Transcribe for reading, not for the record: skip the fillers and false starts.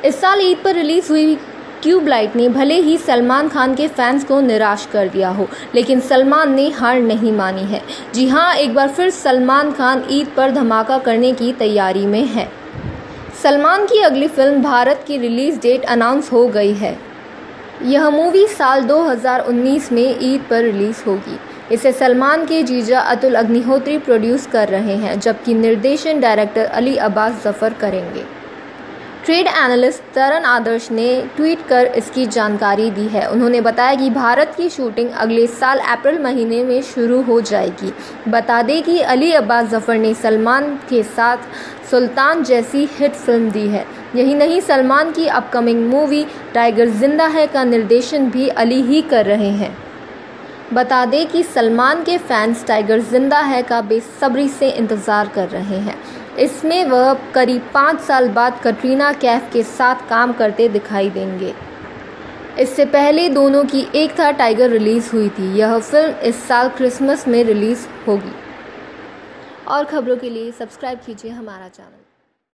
इस साल ईद पर रिलीज हुई ट्यूबलाइट ने भले ही सलमान खान के फैंस को निराश कर दिया हो, लेकिन सलमान ने हार नहीं मानी है। जी हां, एक बार फिर सलमान खान ईद पर धमाका करने की तैयारी में है। सलमान की अगली फिल्म भारत की रिलीज डेट अनाउंस हो गई है। यह मूवी साल 2019 में ईद पर रिलीज होगी। इसे सलमान के जीजा अतुल अग्निहोत्री प्रोड्यूस कर रहे हैं, जबकि निर्देशन डायरेक्टर अली अब्बास जफर करेंगे। ट्रेड एनालिस्ट तरन आदर्श ने ट्वीट कर इसकी जानकारी दी है। उन्होंने बताया कि भारत की शूटिंग अगले साल अप्रैल महीने में शुरू हो जाएगी। बता दें कि अली अब्बास जफर ने सलमान के साथ सुल्तान जैसी हिट फिल्म दी है। यही नहीं, सलमान की अपकमिंग मूवी टाइगर जिंदा है का निर्देशन भी अली ही कर रहे हैं। बता दें कि सलमान के फैंस टाइगर जिंदा है का बेसब्री से इंतज़ार कर रहे हैं। इसमें वह करीब 5 साल बाद कटरीना कैफ के साथ काम करते दिखाई देंगे। इससे पहले दोनों की एक था टाइगर रिलीज़ हुई थी। यह फिल्म इस साल क्रिसमस में रिलीज़ होगी। और खबरों के लिए सब्सक्राइब कीजिए हमारा चैनल।